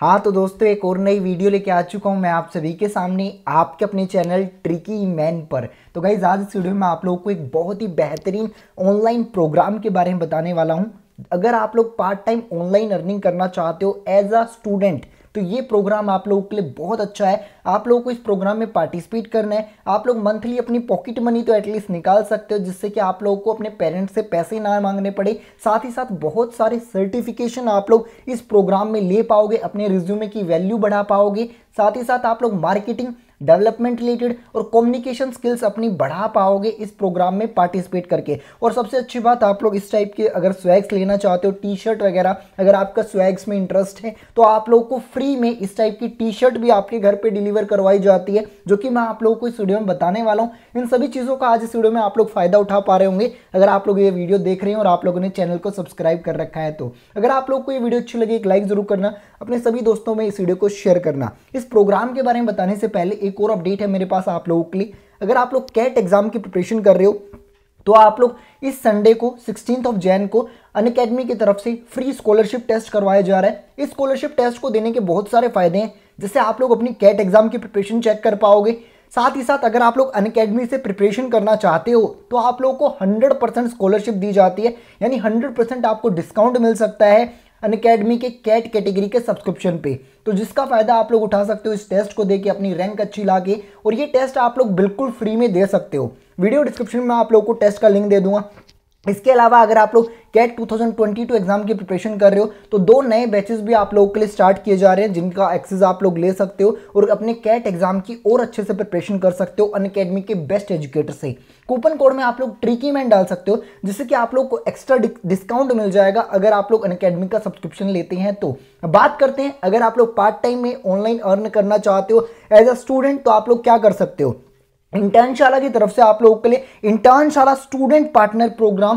हाँ तो दोस्तों, एक और नई वीडियो लेके आ चुका हूँ मैं आप सभी के सामने आपके अपने चैनल ट्रिकी मैन पर। तो गाइज आज इस वीडियो में आप लोगों को एक बहुत ही बेहतरीन ऑनलाइन प्रोग्राम के बारे में बताने वाला हूँ। अगर आप लोग पार्ट टाइम ऑनलाइन अर्निंग करना चाहते हो एज अ स्टूडेंट तो ये प्रोग्राम आप लोगों के लिए बहुत अच्छा है। आप लोगों को इस प्रोग्राम में पार्टिसिपेट करना है। आप लोग मंथली अपनी पॉकेट मनी तो एटलीस्ट निकाल सकते हो, जिससे कि आप लोगों को अपने पेरेंट्स से पैसे ना मांगने पड़े। साथ ही साथ बहुत सारे सर्टिफिकेशन आप लोग इस प्रोग्राम में ले पाओगे, अपने रिज्यूमे की वैल्यू बढ़ा पाओगे। साथ ही साथ आप लोग मार्केटिंग, डेवलपमेंट रिलेटेड और कम्युनिकेशन स्किल्स अपनी बढ़ा पाओगे इस प्रोग्राम में पार्टिसिपेट करके। और सबसे अच्छी बात, आप लोग इस टाइप के अगर स्वैग्स लेना चाहते हो, टी शर्ट वगैरह, अगर आपका स्वैग्स में इंटरेस्ट है तो आप लोगों को फ्री में इस टाइप की टी शर्ट भी आपके घर पे डिलीवर करवाई जाती है, जो कि मैं आप लोगों को इस वीडियो में बताने वाला हूँ। इन सभी चीज़ों का आज इस वीडियो में आप लोग फायदा उठा पा रहे होंगे अगर आप लोग ये वीडियो देख रहे हैं और आप लोगों ने चैनल को सब्सक्राइब कर रखा है। तो अगर आप लोग को ये वीडियो अच्छी लगी, एक लाइक जरूर करना, अपने सभी दोस्तों में इस वीडियो को शेयर करना। इस प्रोग्राम के बारे में बताने से पहले एक और अपडेट है मेरे पास आप लोगों के लिए। अगर आप लोग कैट एग्जाम की प्रिपरेशन कर रहे हो तो आप लोग इस संडे को 16 जनवरी को अनअकैडमी की तरफ से फ्री स्कॉलरशिप टेस्ट करवाया जा रहा है। इस स्कॉलरशिप टेस्ट को देने के बहुत सारे फायदे हैं, जिससे आप लोग अपनी कैट एग्जाम की प्रिपरेशन चेक कर पाओगे। साथ ही साथ अगर आप लोग अनअकैडमी से प्रिपरेशन करना चाहते हो तो आप लोगों को 100% स्कॉलरशिप दी जाती है, यानी 100% आपको डिस्काउंट मिल सकता है अनअकैडमी के कैट कैटेगरी के सब्सक्रिप्शन पे। तो जिसका फायदा आप लोग उठा सकते हो इस टेस्ट को देके, अपनी रैंक अच्छी लाके। और ये टेस्ट आप लोग बिल्कुल फ्री में दे सकते हो। वीडियो डिस्क्रिप्शन में आप लोगों को टेस्ट का लिंक दे दूंगा। इसके अलावा अगर आप लोग कैट 2022 एग्जाम की प्रिपरेशन कर रहे हो तो 2 नए बैचेस भी आप लोगों के लिए स्टार्ट किए जा रहे हैं, जिनका एक्सेस आप लोग ले सकते हो और अपने कैट एग्जाम की और अच्छे से प्रिपरेशन कर सकते हो अनअकैडमी के बेस्ट एजुकेटर से। कूपन कोड में आप लोग ट्रिकी मैन डाल सकते हो, जिससे कि आप लोग को एक्स्ट्रा डिस्काउंट मिल जाएगा अगर आप लोग अनअकैडमी का सब्सक्रिप्शन लेते हैं। तो बात करते हैं, अगर आप लोग पार्ट टाइम में ऑनलाइन अर्न करना चाहते हो एज अ स्टूडेंट तो आप लोग क्या कर सकते हो। इंटर्नशाला की तरफ से आप लोगों के लिए Internshala student partner program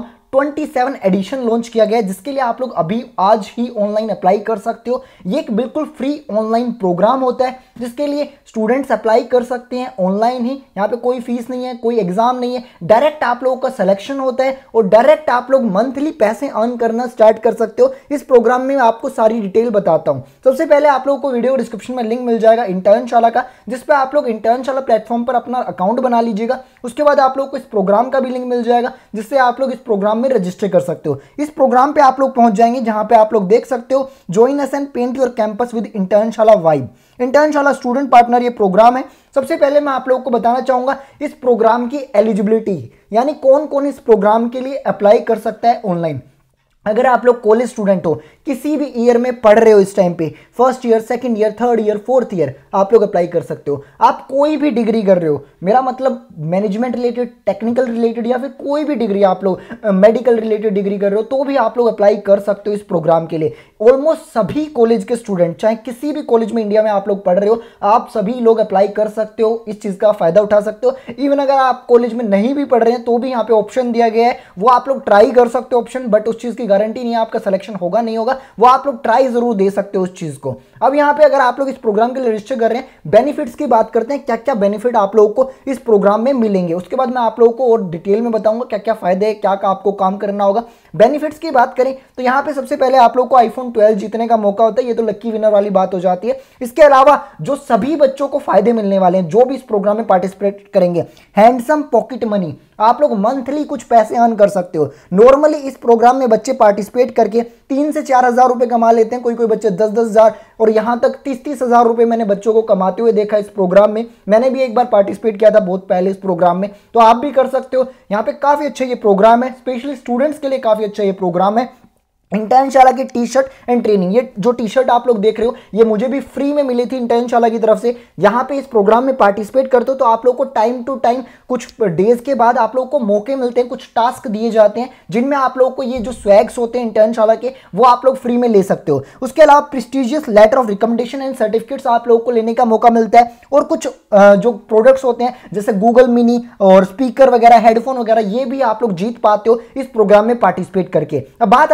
27 edition launch किया गया है, जिसके लिए आप लोग अभी आज ही ऑनलाइन अप्लाई कर सकते हो। ये एक बिल्कुल फ्री ऑनलाइन प्रोग्राम होता है, जिसके लिए स्टूडेंट्स अप्लाई कर सकते हैं ऑनलाइन ही। यहाँ पे कोई फीस नहीं है, कोई एग्जाम नहीं है, डायरेक्ट आप लोगों का सिलेक्शन होता है और डायरेक्ट आप लोग मंथली पैसे अर्न करना स्टार्ट कर सकते हो। इस प्रोग्राम में मैं आपको सारी डिटेल बताता हूँ। सबसे पहले आप लोगों को वीडियो डिस्क्रिप्शन में लिंक मिल जाएगा इंटर्नशाला का, जिसपे आप लोग इंटर्नशाला प्लेटफॉर्म पर अपना अकाउंट बना लीजिएगा। उसके बाद आप लोग को इस प्रोग्राम का भी लिंक मिल जाएगा, जिससे आप लोग इस प्रोग्राम में रजिस्टर कर सकते हो। इस प्रोग्राम पे आप लोग पहुंच जाएंगे जहां पे आप लोग देख सकते हो join us and paint your campus with Internshala vibe. Internshala student partner ये प्रोग्राम है। सबसे पहले मैं आप लोगों को बताना चाहूंगा इस प्रोग्राम की एलिजिबिलिटी, यानी कौन कौन इस प्रोग्राम के लिए अप्लाई कर सकता है ऑनलाइन। अगर आप लोग कॉलेज स्टूडेंट हो, किसी भी ईयर में पढ़ रहे हो, इस टाइम पे first year, second year, third year, fourth year, आप लोग अप्लाई कर सकते हो। आप कोई भी डिग्री कर रहे हो, मेरा मतलब मैनेजमेंट रिलेटेड, टेक्निकल रिलेटेड या फिर कोई भी डिग्री, आप लोग मेडिकल रिलेटेड डिग्री कर रहे हो तो भी आप लोग अप्लाई कर सकते हो इस प्रोग्राम के लिए। ऑलमोस्ट सभी कॉलेज के स्टूडेंट, चाहे किसी भी कॉलेज में इंडिया में आप लोग पढ़ रहे हो, आप सभी लोग अप्लाई कर सकते हो, इस चीज़ का फायदा उठा सकते हो। इवन अगर आप कॉलेज में नहीं भी पढ़ रहे हैं तो भी यहाँ पे ऑप्शन दिया गया है, वो आप लोग ट्राई कर सकते हो ऑप्शन, बट उस चीज़ की गारंटी नहीं है आपका सिलेक्शन होगा नहीं होगा, वो आप लोग ट्राई जरूर दे सकते हो उस चीज को। अब यहाँ पे अगर आप लोग इस प्रोग्राम के लिए रजिस्टर कर रहे हैं, बेनिफिट्स की बात करते हैं, क्या क्या बेनिफिट आप लोगों को इस प्रोग्राम में मिलेंगे। उसके बाद मैं आप लोगों को और डिटेल में बताऊंगा क्या क्या फायदे हैं, क्या क्या आपको काम करना होगा। बेनिफिट्स की बात करें तो यहाँ पे सबसे पहले आप लोग को iPhone 12 जीतने का मौका होता है, ये तो लक्की विनर वाली बात हो जाती है। इसके अलावा जो सभी बच्चों को फायदे मिलने वाले हैं जो भी इस प्रोग्राम में पार्टिसिपेट करेंगे, हैंडसम पॉकेट मनी, आप लोग मंथली कुछ पैसे अर्न कर सकते हो। नॉर्मली इस प्रोग्राम में बच्चे पार्टिसिपेट करके 3 से 4 हज़ार रुपए कमा लेते हैं, कोई कोई बच्चे 10-10 हज़ार और यहाँ तक 30-30 हज़ार रुपए मैंने बच्चों को कमाते हुए देखा इस प्रोग्राम में। मैंने भी एक बार पार्टिसिपेट किया था बहुत पहले इस प्रोग्राम में, तो आप भी कर सकते हो। यहाँ पे काफी अच्छा ये प्रोग्राम है, स्पेशली स्टूडेंट्स के लिए काफी अच्छा ये प्रोग्राम है। इंटर्नशाला की टी शर्ट एंड ट्रेनिंग, ये जो टी शर्ट आप लोग देख रहे हो ये मुझे भी फ्री में मिली थी इंटर्नशाला की तरफ से। यहाँ पे इस प्रोग्राम में पार्टिसिपेट करते हो तो आप लोग को टाइम टू टाइम कुछ डेज के बाद आप लोग को मौके मिलते हैं, कुछ टास्क दिए जाते हैं, जिनमें आप लोग को ये जो स्वैग्स होते हैं इंटर्नशाला के वो आप लोग फ्री में ले सकते हो। उसके अलावा prestigious letter of recommendation and certificates आप लोगों को लेने का मौका मिलता है। और कुछ जो प्रोडक्ट्स होते हैं जैसे गूगल मिनी और स्पीकर वगैरह, हेडफोन वगैरह, ये भी आप लोग जीत पाते हो इस प्रोग्राम में पार्टिसिपेट करके। अब बात आती है आप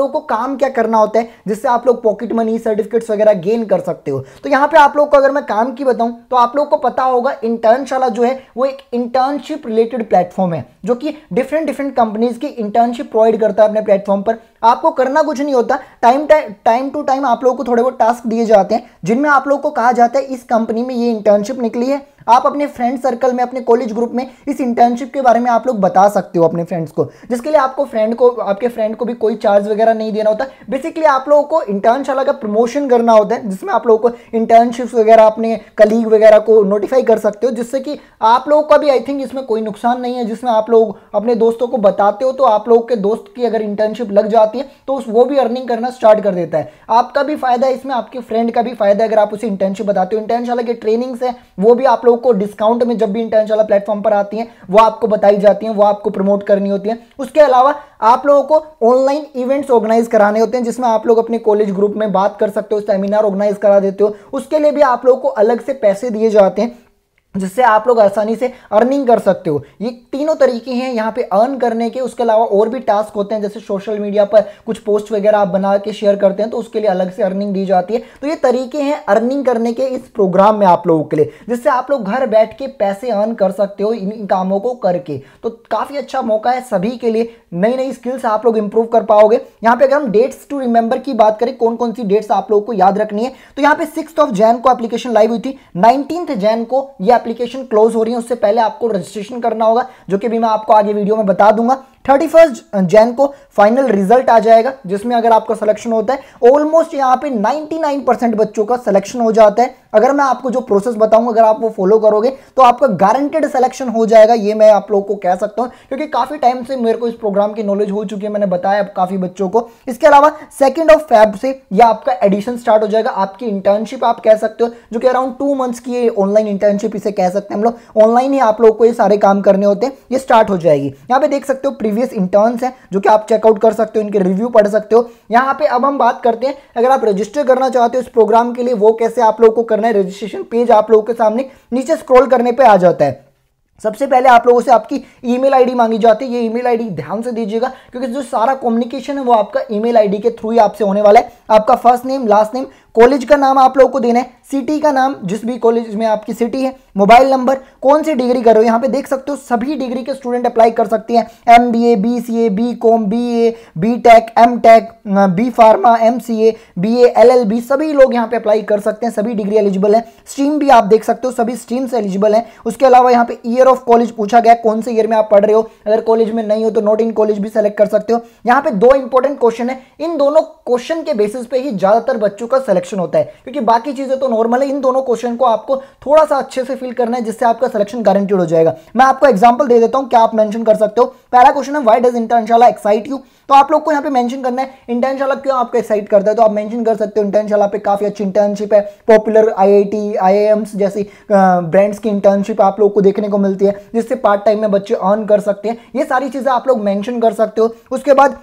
लोगों को काम क्या करना होता है जिससे आप लोग पॉकेट मनी सर्टिफिकेट्स वगैरह गेन कर सकते हो। तो यहाँ पे आप लोग को अगर मैं काम की बताऊं तो आप लोग को पता होगा इंटर्नशाला जो है वो एक इंटर्नशिप रिलेटेड प्लेटफॉर्म है जो कि डिफरेंट कंपनीज की इंटर्नशिप प्रोवाइड करता है अपने प्लेटफॉर्म पर। आपको करना कुछ नहीं होता, टाइम टू टाइम आप लोगों को थोड़े बहुत टास्क दिए जाते हैं जिनमें आप लोगों को कहा जाता है इस कंपनी में ये इंटर्नशिप निकली है, आप अपने फ्रेंड सर्कल में अपने कॉलेज ग्रुप में इस इंटर्नशिप के बारे में आप लोग बता सकते हो अपने फ्रेंड्स को, जिसके लिए आपको आपके फ्रेंड को भी कोई चार्ज वगैरह नहीं देना होता। बेसिकली आप लोगों को इंटर्नशाला का प्रमोशन करना होता है जिसमें आप लोगों को इंटर्नशिप्स वगैरह अपने कलीग वगैरह को नोटिफाई कर सकते हो, जिससे कि आप लोगों का भी आई थिंक इसमें कोई नुकसान नहीं है। जिसमें आप लोग अपने दोस्तों को बताते हो तो आप लोग के दोस्त की अगर इंटर्नशिप लग जाती है तो वो भी अर्निंग करना स्टार्ट कर देता है। आपका भी फायदा है इसमें, आपके फ्रेंड का भी फायदा है अगर आप उसे इंटर्नशिप बताते हो। इंटर्नशाला की ट्रेनिंग्स है वो भी आप लोगों को डिस्काउंट में जब भी इंटर्नशाला प्लेटफॉर्म पर आती हैं वो आपको बताई जाती हैं, वो आपको प्रमोट करनी होती है। उसके अलावा आप लोगों को ऑनलाइन इवेंट्स ऑर्गेनाइज कराने होते हैं जिसमें आप लोग अपने कॉलेज ग्रुप में बात कर सकते हो, सेमिनार ऑर्गेनाइज करा देते हो, उसके लिए भी आप लोगों को अलग से पैसे दिए जाते हैं जिससे आप लोग आसानी से अर्निंग कर सकते हो। ये तीनों तरीके हैं यहाँ पे अर्न करने के। उसके अलावा और भी टास्क होते हैं जैसे सोशल मीडिया पर कुछ पोस्ट वगैरह आप बना के शेयर करते हैं तो उसके लिए अलग से अर्निंग दी जाती है। तो ये तरीके हैं अर्निंग करने के इस प्रोग्राम में आप लोगों के लिए, जिससे आप लोग घर बैठ के पैसे अर्न कर सकते हो इन कामों को करके। तो काफ़ी अच्छा मौका है सभी के लिए, नई नई स्किल्स आप लोग इंप्रूव कर पाओगे। यहाँ पे अगर हम डेट्स टू रिमेंबर की बात करें, कौन कौन सी डेट्स आप लोगों को याद रखनी है, तो यहाँ पे 6 जनवरी को एप्लीकेशन लाइव हुई थी, 19 जनवरी को ये एप्लीकेशन क्लोज हो रही है। उससे पहले आपको रजिस्ट्रेशन करना होगा जो कि भी मैं आपको आगे वीडियो में बता दूंगा। 31 जनवरी को फाइनल रिजल्ट आ जाएगा जिसमें अगर आपका सिलेक्शन होता है ऑलमोस्ट यहाँ पे 99% बच्चों का सिलेक्शन हो जाता है। अगर मैं आपको जो प्रोसेस बताऊंगा अगर आप वो फॉलो करोगे तो आपका गारंटेड सिलेक्शन हो जाएगा, ये मैं आप लोगों को कह सकता हूं क्योंकि काफी टाइम से मेरे को इस प्रोग्राम की नॉलेज हो चुकी है, मैंने बताया काफी बच्चों को। इसके अलावा 2 फेब से यह आपका एडिशन स्टार्ट हो जाएगा, आपकी इंटर्नशिप आप कह सकते हो जो कि अराउंड 2 मंथ्स की ऑनलाइन इंटर्नशिप इसे कह सकते हैं हम लोग। ऑनलाइन ही आप लोग को ये सारे काम करने होते हैं, ये स्टार्ट हो जाएगी। यहाँ पे देख सकते हो प्रीवियस इंटर्न्स हैं जो कि आप चेकआउट कर सकते हो, इनके रिव्यू पढ़ सकते हो। यहाँ पे अब हम बात करते हैं अगर आप रजिस्टर करना चाहते हो इस प्रोग्राम के लिए वो कैसे आप लोग को करना है। रजिस्ट्रेशन पेज आप लोगों के सामने नीचे स्क्रॉल करने पे आ जाता है। सबसे पहले आप लोगों से आपकी ईमेल आईडी मांगी जाती है। ये ईमेल आईडी ध्यान से दीजिएगा क्योंकि जो सारा कम्युनिकेशन है वो आपका ईमेल आईडी के थ्रू ही आपसे होने वाला है। आपका first name, last name, college का नाम आप लोगों को देना है, सिटी का नाम जिस भी कॉलेज में आपकी सिटी है, मोबाइल नंबर, कौन सी डिग्री कर रहे हो। यहाँ पे देख सकते हो सभी डिग्री के स्टूडेंट अप्लाई कर सकते हैं, MBA, BCA, BCom, BA, BTech, MTech, B Pharma, MCA, BA, LLB सभी लोग यहाँ पे अप्लाई कर सकते हैं, सभी डिग्री एलिजिबल है। स्ट्रीम भी आप देख सकते हो सभी स्ट्रीम्स एलिजिबल है। उसके अलावा यहाँ पे ईयर ऑफ कॉलेज पूछा गया, कौन से ईयर में आप पढ़ रहे हो। अगर कॉलेज में नहीं हो तो नॉट इन कॉलेज भी सेलेक्ट कर सकते हो। यहाँ पे 2 इंपॉर्टेंट क्वेश्चन है, इन दोनों क्वेश्चन के बेसिस पे ही ज्यादातर बच्चों का सिलेक्शन होता है क्योंकि बाकी चीजें तो नॉर्मल है। इन दोनों क्वेश्चन को आपको थोड़ा सा अच्छे से फिल करना है जिससे आपका सिलेक्शन गारंटीड हो जाएगा। मैं आपको एग्जांपल दे देता हूं, क्या आप मेंशन कर सकते हो। पहला क्वेश्चन है why does Internshala excite you, तो आप लोग को यहाँ पे मेंशन करना है इंटर्नशाला क्यों आपको एक्साइट करता है। तो आप मेंशन कर सकते हो इंटर्नशाला पे काफी अच्छी इंटर्नशिप है, पॉपुलर IIT IIMs जैसी ब्रांड्स की इंटर्नशिप आप लोग को देखने को मिलती है जिससे पार्ट टाइम में बच्चे अर्न कर सकते हैं। ये सारी चीजें आप लोग मेंशन कर सकते हो। उसके बाद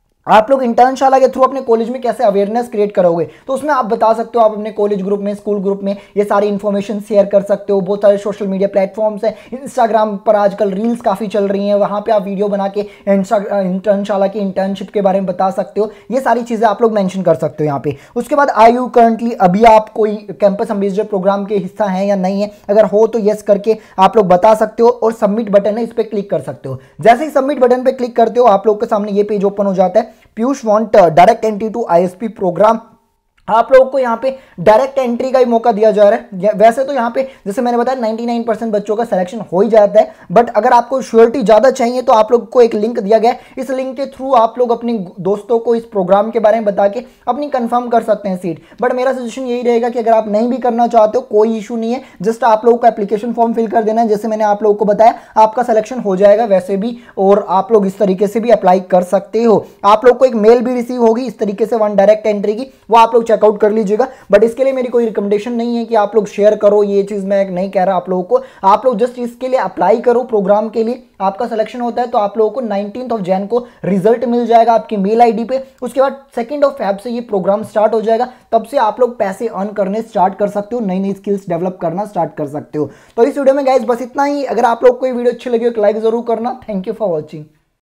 आप लोग इंटर्नशाला के थ्रू अपने कॉलेज में कैसे अवेयरनेस क्रिएट करोगे तो उसमें आप बता सकते हो, आप अपने कॉलेज ग्रुप में, स्कूल ग्रुप में ये सारी इन्फॉर्मेशन शेयर कर सकते हो। बहुत सारे सोशल मीडिया प्लेटफॉर्म्स हैं, इंस्टाग्राम पर आजकल रील्स काफ़ी चल रही हैं, वहाँ पे आप वीडियो बना के इंटर्नशाला की इंटर्नशिप के बारे में बता सकते हो। ये सारी चीज़ें आप लोग मैंशन कर सकते हो यहाँ पे। उसके बाद आर यू करंटली, अभी आप कोई कैंपस एम्बेसडर प्रोग्राम के हिस्सा हैं या नहीं है, अगर हो तो येस करके आप लोग बता सकते हो और सबमिट बटन है इस पर क्लिक कर सकते हो। जैसे ही सबमिट बटन पर क्लिक करते हो आप लोग के सामने ये पेज ओपन हो जाता है, Piyush want direct entry to ISP program. आप लोगों को यहाँ पे डायरेक्ट एंट्री का ही मौका दिया जा रहा है। वैसे तो यहाँ पे जैसे मैंने बताया 99% बच्चों का सिलेक्शन हो ही जाता है, बट अगर आपको श्योरिटी ज़्यादा चाहिए तो आप लोग को एक लिंक दिया गया है, इस लिंक के थ्रू आप लोग अपने दोस्तों को इस प्रोग्राम के बारे में बता के अपनी कंफर्म कर सकते हैं सीट। बट मेरा सजेशन यही रहेगा कि अगर आप नहीं भी करना चाहते हो कोई इशू नहीं है, जस्ट आप लोगों को एप्लीकेशन फॉर्म फिल कर देना है। जैसे मैंने आप लोगों को बताया आपका सिलेक्शन हो जाएगा वैसे भी, और आप लोग इस तरीके से भी अप्लाई कर सकते हो। आप लोग को एक मेल भी रिसीव होगी इस तरीके से वन डायरेक्ट एंट्री की, वो आप लोग चेकआउट कर लीजिएगा। बट इसके लिए मेरी कोई रिकमेंडेशन नहीं है कि आप लोग शेयर करो, ये चीज मैं नहीं कह रहा आप लोगों को। आप लोग जस्ट इसके लिए अप्लाई करो प्रोग्राम के लिए। आपका सिलेक्शन होता है तो आप लोगों को 19 जनवरी को रिजल्ट मिल जाएगा आपकी मेल आईडी पे। उसके बाद 2 फेब से ये प्रोग्राम स्टार्ट हो जाएगा, तब से आप लोग पैसे अर्न करने स्टार्ट कर सकते हो, नई नई स्किल्स डेवलप करना स्टार्ट कर सकते हो। तो इस वीडियो में गाइस बस इतना ही। अगर आप लोग को ये वीडियो अच्छी लगी हो तो लाइक जरूर करना। Thank you for watching.